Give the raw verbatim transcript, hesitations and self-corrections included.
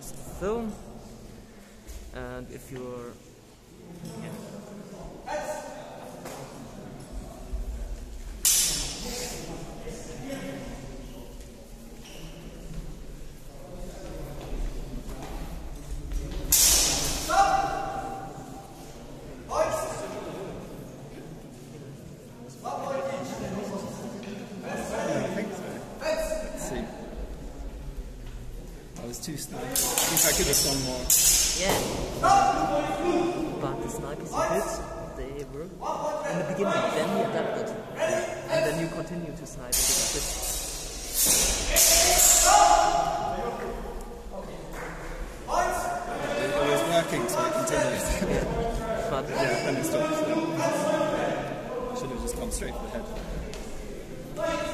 just film, and if you're yeah. I was too sniped. I think I could have done more. Yeah. But the snipers you hit, they were in the beginning, then you adapted. And then you continue to snipe it with this. It was working, so I continued. Yeah. But yeah, then it stopped. Yeah. Should have just gone straight for the head.